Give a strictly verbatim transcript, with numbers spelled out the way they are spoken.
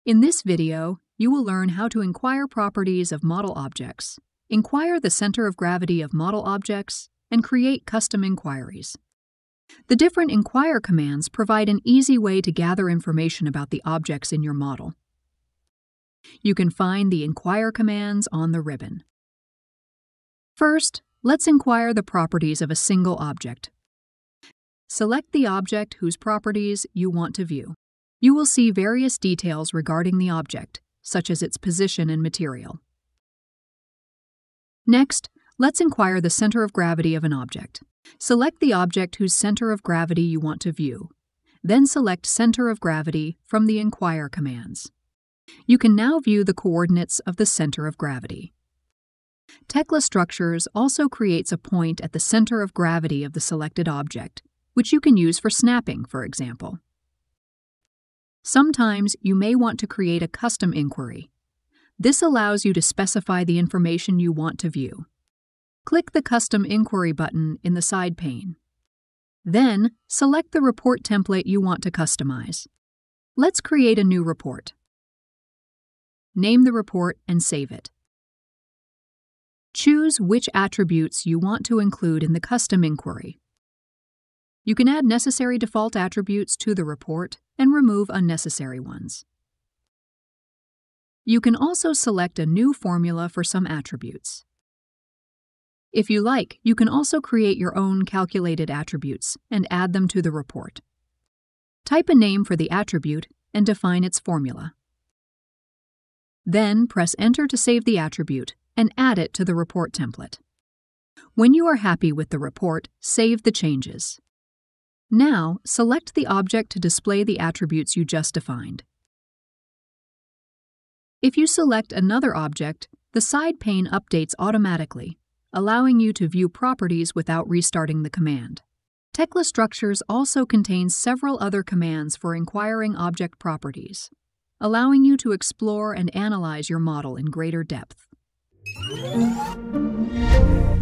In this video, you will learn how to inquire properties of model objects, inquire the center of gravity of model objects, and create custom inquiries. The different Inquire commands provide an easy way to gather information about the objects in your model. You can find the Inquire commands on the ribbon. First, let's inquire the properties of a single object. Select the object whose properties you want to view. You will see various details regarding the object, such as its position and material. Next, let's inquire the center of gravity of an object. Select the object whose center of gravity you want to view. Then select Center of Gravity from the Inquire commands. You can now view the coordinates of the center of gravity. Tekla Structures also creates a point at the center of gravity of the selected object, which you can use for snapping, for example. Sometimes you may want to create a custom inquiry. This allows you to specify the information you want to view. Click the Custom Inquiry button in the side pane. Then, select the report template you want to customize. Let's create a new report. Name the report and save it. Choose which attributes you want to include in the custom inquiry. You can add necessary default attributes to the report and remove unnecessary ones. You can also select a new formula for some attributes. If you like, you can also create your own calculated attributes and add them to the report. Type a name for the attribute and define its formula. Then press Enter to save the attribute and add it to the report template. When you are happy with the report, save the changes. Now, select the object to display the attributes you just defined. If you select another object, the side pane updates automatically, allowing you to view properties without restarting the command. Tekla Structures also contains several other commands for inquiring object properties, allowing you to explore and analyze your model in greater depth.